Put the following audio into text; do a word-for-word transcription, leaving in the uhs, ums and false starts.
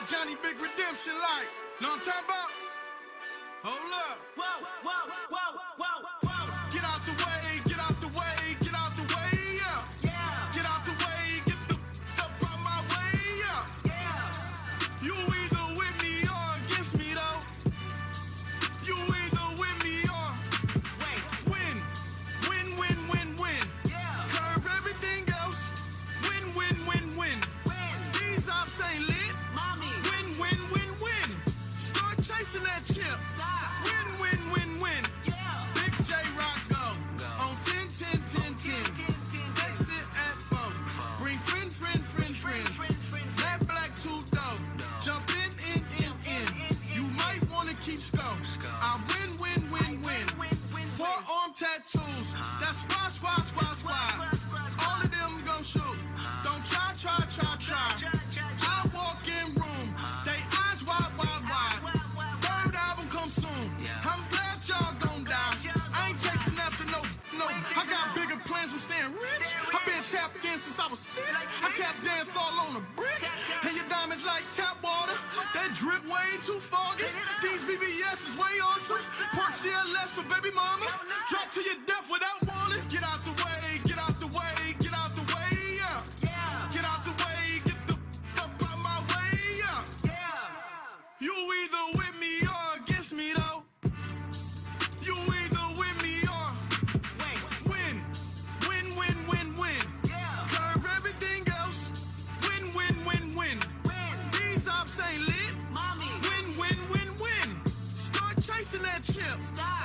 Johnny Big Redemption like. Know what I'm talking about? Hold up. Whoa, whoa, whoa, whoa, whoa. Get out the way, get out the way, get out the way, yeah. Yeah. Get out the way, get the f up out my way, yeah. Yeah. You either with me or against me though. You either with me or Wait. win. Win, win, win, win. Yeah. Curve everything else. Win, win, win, win. Win. These ops ain't lit. Mommy. Win, win, win, win. Start chasing that chip. Stop. Win, win, win, win. Yeah. Big J Rock go. On ten, ten, ten, ten. Exit at four. Bring friend, friend, friend, friends. Black, black, two dope. Jump in, in, in, in. You might wanna keep scope. I win, win, win, win. Forearm tattoos. That's squad, squad, squad, squad. All of them gon' shoot. Don't try, try, try, try. I walk in room. They eyes wide, wide, wide. Third album come soon. I'm glad y'all gon' die. I ain't chasing after no, no. I got bigger plans than staying rich. I been tapped in since I was six. I tap dance all on a brick. And your diamonds like tap water. That drip way too foggy. These V V S is way awesome. Pork C L S for baby mama. Drop to your death without warning. Get out the way, get out the way, get out the way, yeah. Yeah. Get out the way, get the f up out my way, yeah. Yeah. You either with me or against me though. You either with me or Wait. win. Win, win, win, win. Yeah. Curve everything else. Win, win, win, win. Win. These ops ain't lit. Mommy. Win, win, win, win. Start chasing that chip. Stop.